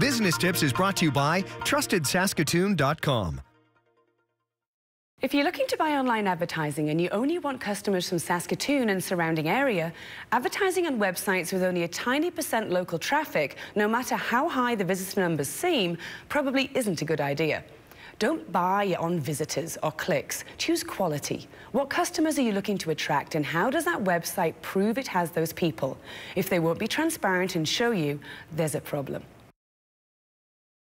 Business Tips is brought to you by Trustedsaskatoon.com. If you're looking to buy online advertising and you only want customers from Saskatoon and surrounding area, advertising on websites with only a tiny % local traffic, no matter how high the visitor numbers seem, probably isn't a good idea. Don't buy on visitors or clicks. Choose quality. What customers are you looking to attract, and how does that website prove it has those people? If they won't be transparent and show you, there's a problem.